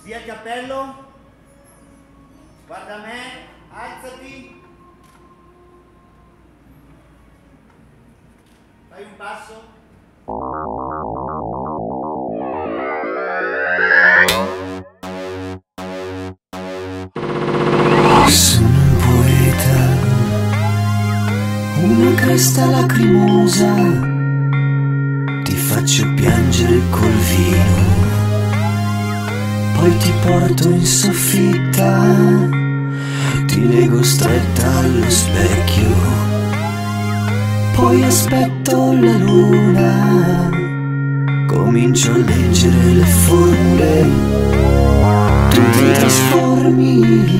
Via il cappello, guarda me, alzati, fai un passo. Sono un poeta, una cresta lacrimosa, ti faccio piangere col vino. Poi ti porto in soffitta, ti lego stretta allo specchio. Poi aspetto la luna, comincio a leggere le formule. Tu ti trasformi,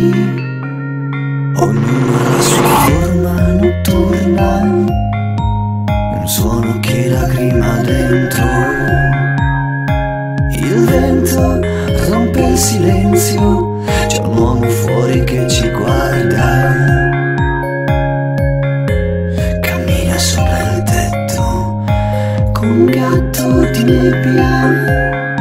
ognuno ha la sua forma notturna, un suono che lacrima dentro. Il vento rompe il silenzio, c'è un uomo fuori che ci guarda. Cammina sopra il tetto con un gatto di nebbia.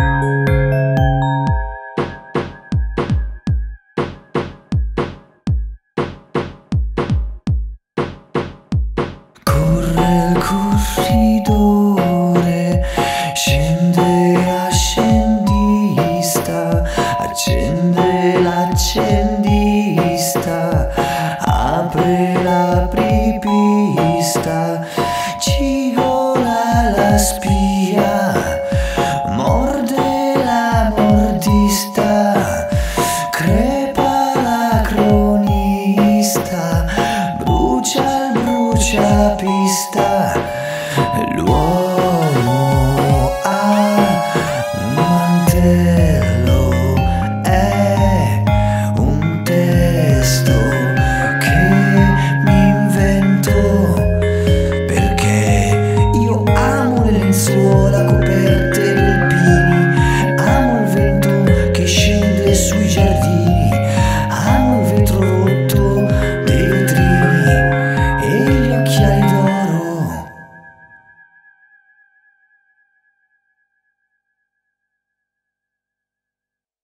Corre il corridore, scende l'accendista, accende l'accendista, apre l'apripista, cigola la spia, morde la mordista, crepa la cronista, brucia il bruciapista, l'uomo a mantello.